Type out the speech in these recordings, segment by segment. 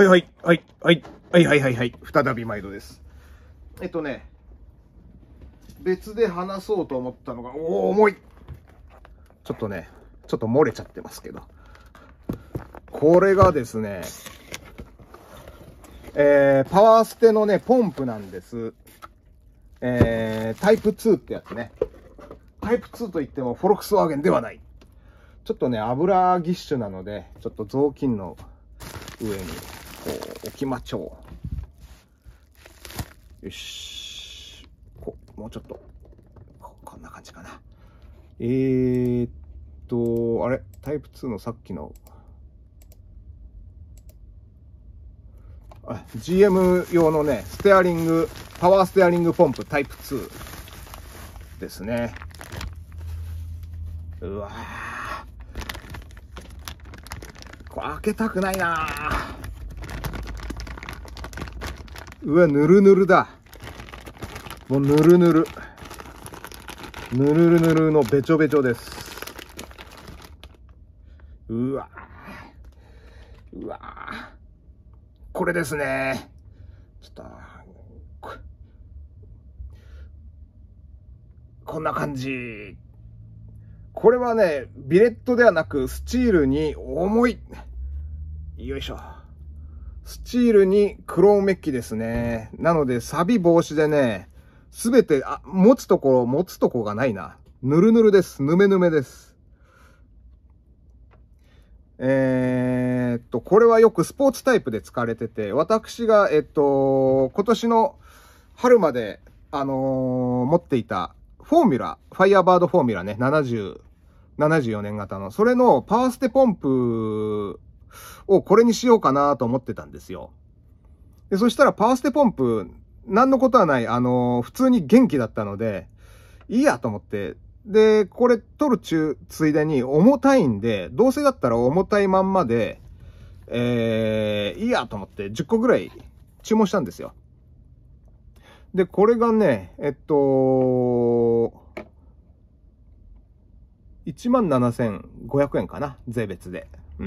はいはい、はい、はい、はいはいはいはい、再び毎度です。別で話そうと思ったのが、重い。ちょっと漏れちゃってますけど。これがですね、パワーステのね、ポンプなんです。タイプ2ってやつね。タイプ2といってもフォルクスワーゲンではない。ちょっとね、油ぎっしゅなので、ちょっと雑巾の上に、こう、置きまちょう。よし。もうちょっと。こんな感じかな。あれタイプ2のさっきの、GM 用のね、パワーステアリングポンプタイプ2ですね。うわぁ。これ開けたくないなぁ。うわ、ぬるぬるだ。もうぬるぬる。ぬるぬるのべちょべちょです。うわぁ。うわぁ。これですね。ちょっと、こんな感じ。これはね、ビレットではなく、スチールに重い。よいしょ。スチールにクロームメッキですね。なので、錆防止でね、すべて、持つとこがないな。ぬるぬるです。ぬめぬめです。これはよくスポーツタイプで使われてて、私が、今年の春まで、持っていた、ファイヤーバードフォーミュラね、74年型の、それのパワーステポンプをこれにしようかなと思ってたんですよ。で、そしたらパワーステポンプ、なんのことはない、普通に元気だったので、いいやと思って、で、これ取るついでに重たいんで、どうせだったら重たいまんまで、いいやと思って10個ぐらい注文したんですよ。で、これがね、17,500円かな、税別で。うん。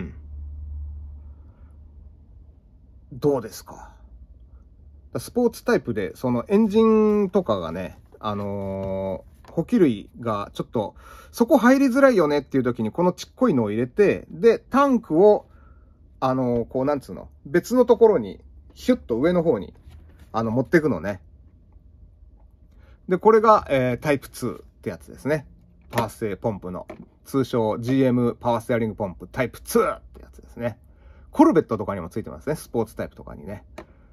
どうですか。スポーツタイプで、そのエンジンとかがね、補給類がちょっと、そこ入りづらいよねっていう時にこのちっこいのを入れて、で、タンクを、こうなんつうの、別のところに、ヒュッと上の方に、持っていくのね。で、これが、タイプ2ってやつですね。パワーステポンプの、通称 GM パワーステアリングポンプタイプ2ってやつですね。コルベットとかにもついてますね。スポーツタイプとかにね。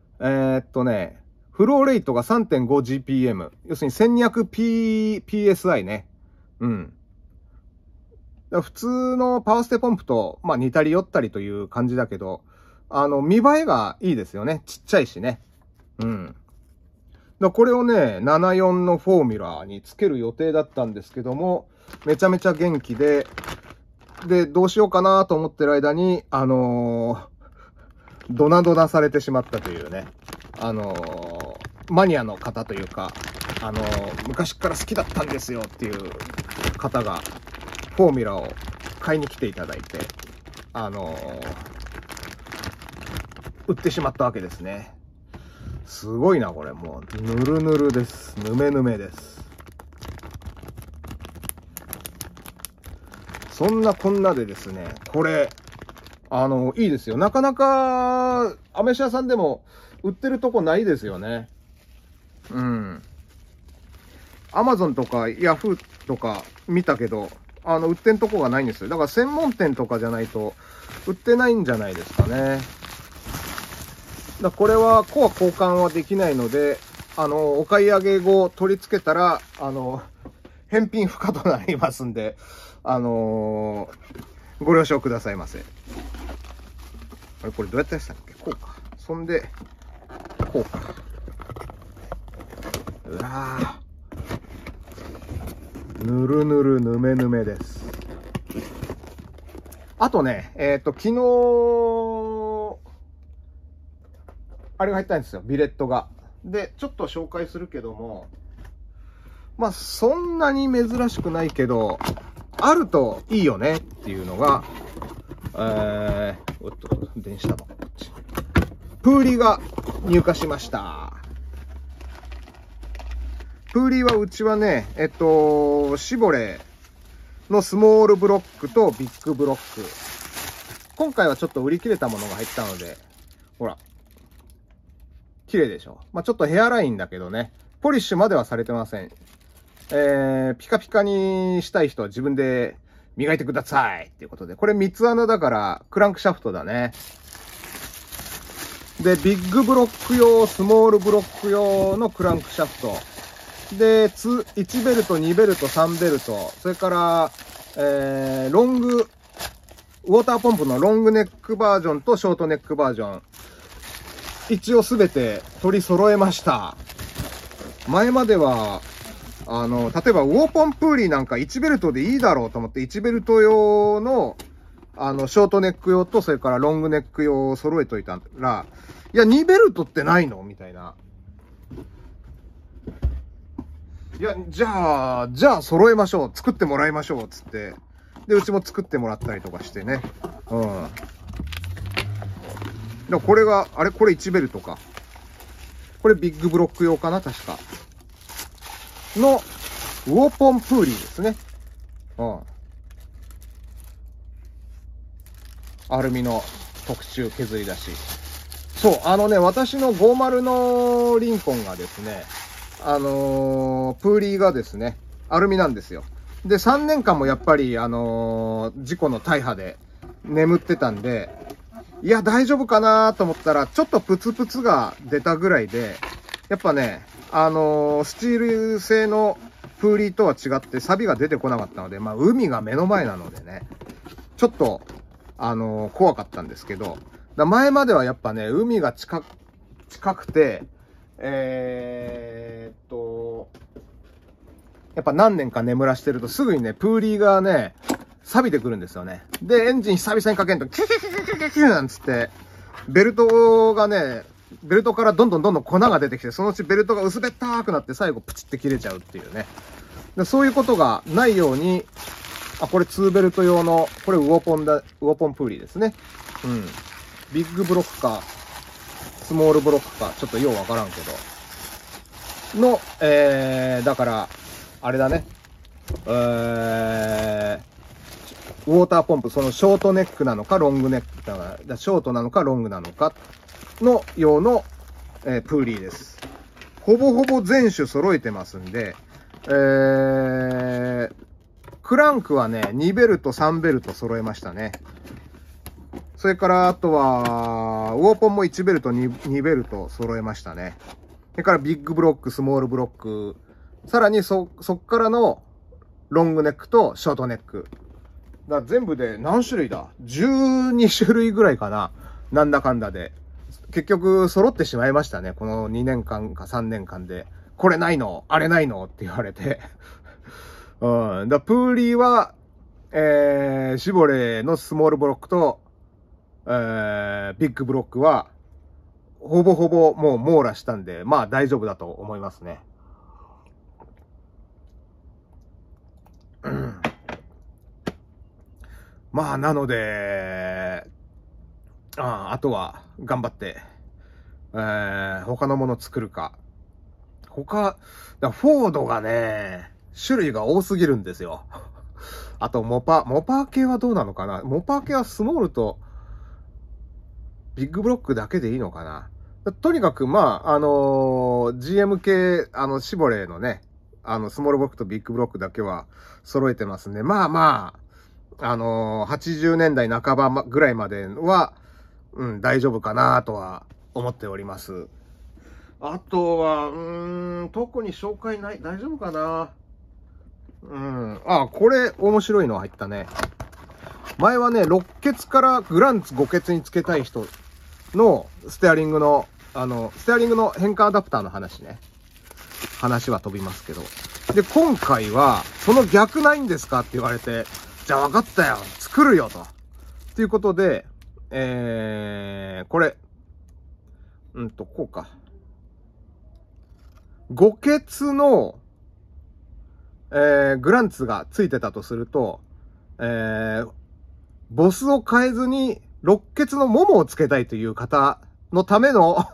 フローレートが 3.5GPM。要するに 1200PSI ね。うん。普通のパワーステポンプと、まあ似たり寄ったりという感じだけど、見栄えがいいですよね。ちっちゃいしね。うん。これをね、74のフォーミュラーにつける予定だったんですけども、めちゃめちゃ元気で、どうしようかなと思ってる間に、ドナドナされてしまったというね。マニアの方というか、昔から好きだったんですよっていう方が、フォーミュラを買いに来ていただいて、売ってしまったわけですね。すごいな、これ。もう、ぬるぬるです。ぬめぬめです。そんなこんなでですね、これ、いいですよ。なかなか、アメ車屋さんでも売ってるとこないですよね。うん。アマゾンとかヤフーとか見たけど、売ってんとこがないんですよ。だから専門店とかじゃないと売ってないんじゃないですかね。これはコア交換はできないので、お買い上げ後取り付けたら、返品不可となりますんで、ご了承くださいませ。あれ、これどうやってやったっけ？こうか。そんで、こうか。うわぁ。ぬるぬるぬめぬめです。あとね、昨日、あれが入ったんですよ。ビレットが。で、ちょっと紹介するけども、まあ、そんなに珍しくないけど、あるといいよねっていうのが、おっと、電子タバコこっち。 プーリーが入荷しました。プーリーはうちはね、シボレーのスモールブロックとビッグブロック。今回はちょっと売り切れたものが入ったので、ほら。綺麗でしょ。まあ、ちょっとヘアラインだけどね。ポリッシュまではされてません。ピカピカにしたい人は自分で磨いてくださいっていうことで。これ三つ穴だからクランクシャフトだね。で、ビッグブロック用、スモールブロック用のクランクシャフト。で、1ベルト、2ベルト、3ベルト。それから、ロング、ウォーターポンプのロングネックバージョンとショートネックバージョン。一応すべて取り揃えました。前までは、例えばウォーポンプーリーなんか1ベルトでいいだろうと思って1ベルト用の、ショートネック用とそれからロングネック用を揃えといたら、いや、2ベルトってないのみたいな。いや、じゃあ揃えましょう。作ってもらいましょう。つって。で、うちも作ってもらったりとかしてね。うん。でもこれが、あれこれ1ベルトか。これビッグブロック用かな確か。の、ウォーポンプーリーですね。うん。アルミの特注削り出し。そう、私の50のリンコンがですね、プーリーがですね、アルミなんですよ。で、3年間もやっぱり、事故の大破で眠ってたんで、いや、大丈夫かなと思ったら、ちょっとプツプツが出たぐらいで、やっぱね、スチール製のプーリーとは違って錆が出てこなかったので、まあ、海が目の前なのでね、ちょっと、怖かったんですけど、前まではやっぱね、海が近くて、やっぱ何年か眠らしてるとすぐにね、プーリーがね、錆びてくるんですよね。で、エンジン久々にかけると、キュキュキュキュキュキュキュなんつって、ベルトがね、ベルトからどんどん粉が出てきて、そのうちベルトが薄べったくなって最後プチって切れちゃうっていうね。でそういうことがないように、あ、これ2ベルト用の、これウォーポンプーリーですね。うん。ビッグブロックか、スモールブロックか、ちょっとようわからんけど。の、だから、あれだね。ウォーターポンプ、そのショートネックなのか、ロングネックだから、ショートなのか、ロングなのか、の用の、プーリーです。ほぼほぼ全種揃えてますんで、クランクはね、2ベルト、3ベルト揃えましたね。それから、あとは、ウォーポンも1ベルト、2ベルト揃えましたね。それからビッグブロック、スモールブロック、さらにそっからのロングネックとショートネック。だから全部で何種類だ ?12 種類ぐらいかな。なんだかんだで。結局揃ってしまいましたね。この2年間か3年間で。これないのあれないのって言われて。うん。プーリーは、シボレーのスモールブロックと、ビッグブロックは、ほぼほぼもう網羅したんで、まあ大丈夫だと思いますね。まあ、なので、あとは、頑張って、他のもの作るか。フォードがね、種類が多すぎるんですよ。あと、モパー系はどうなのかな。モパー系はスモールと、ビッグブロックだけでいいのかな。とにかく、まあ、GM 系、シボレーのね、スモールブロックとビッグブロックだけは揃えてますんで、まあまあ、80年代半ばぐらいまでは、うん、大丈夫かなとは思っております。あとは、特に紹介ない、大丈夫かな。これ面白いの入ったね。前はね、6欠からグランツ5欠につけたい人のステアリングの変換アダプターの話ね。話は飛びますけど。で、今回は、その逆ないんですかって言われて、じゃあ分かったよ作るよと。ということで、これ。こうか。5欠の、グランツがついてたとすると、ボスを変えずに6欠のモモをつけたいという方のための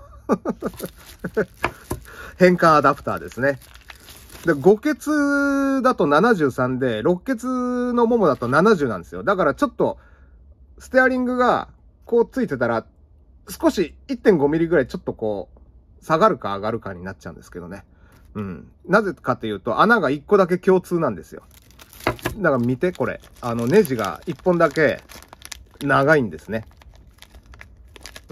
変換アダプターですね。で、5欠だと73で、6欠のももだと70なんですよ。だからちょっと、ステアリングがこうついてたら、少し 1.5 ミリぐらいちょっとこう、下がるか上がるかになっちゃうんですけどね。うん。なぜかというと、穴が1個だけ共通なんですよ。だから見て、これ。ネジが1本だけ長いんですね。うん。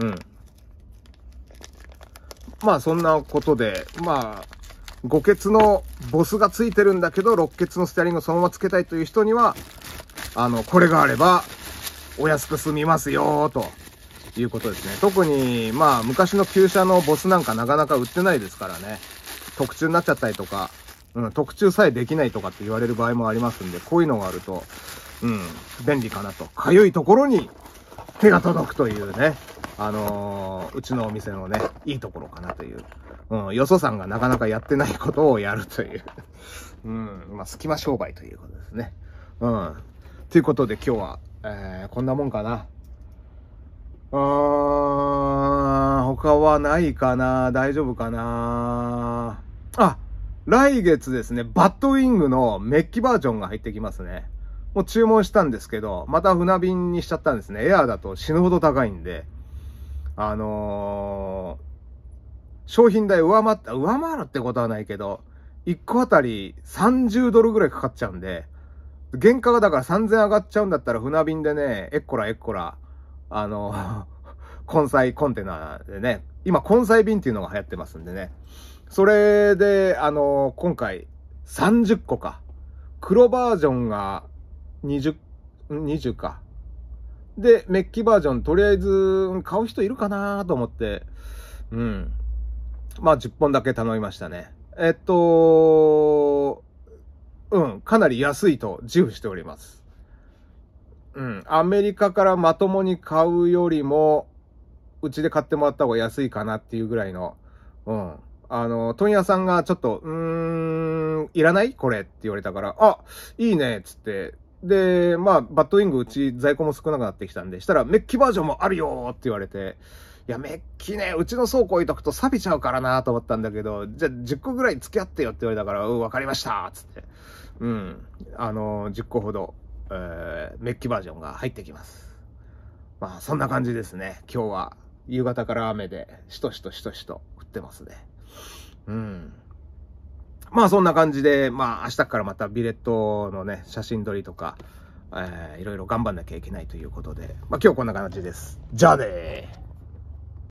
まあそんなことで、まあ、5欠のボスがついてるんだけど、6欠のステアリングをそのままつけたいという人には、これがあれば、お安く済みますよ、ということですね。特に、まあ、昔の旧車のボスなんかなかなか売ってないですからね。特注になっちゃったりとか、特注さえできないとかって言われる場合もありますんで、こういうのがあると、便利かなと。かゆいところに手が届くというね、うちのお店のね、いいところかなという。よそさんがなかなかやってないことをやるという。まあ、隙間商売ということですね。ということで今日は、こんなもんかな。他はないかな。大丈夫かな。あ、来月ですね、バッドウィングのメッキバージョンが入ってきますね。もう注文したんですけど、また船便にしちゃったんですね。エアーだと死ぬほど高いんで。商品代上回るってことはないけど、1個あたり30ドルぐらいかかっちゃうんで、原価がだから3000上がっちゃうんだったら船便でね、エッコラ、根菜コンテナでね、今根菜便っていうのが流行ってますんでね。それで、今回30個か。黒バージョンが20か。で、メッキバージョンとりあえず買う人いるかなと思って、まあ10本だけ頼みましたね。かなり安いと自負しております。アメリカからまともに買うよりも、うちで買ってもらった方が安いかなっていうぐらいの、問屋さんがちょっと、いらないこれって言われたから、あ、いいねっつって、で、まあ、バッドウィングうち在庫も少なくなってきたんで、したらメッキバージョンもあるよって言われて、いや、メッキね、うちの倉庫置いとくと錆びちゃうからなと思ったんだけど、じゃあ10個ぐらい付き合ってよって言われたから、わかりましたつって。10個ほど、メッキバージョンが入ってきます。まあ、そんな感じですね。今日は夕方から雨で、しとしと降ってますね。まあ、そんな感じで、まあ、明日からまたビレットのね、写真撮りとか、いろいろ頑張んなきゃいけないということで、まあ、今日こんな感じです。じゃあねー。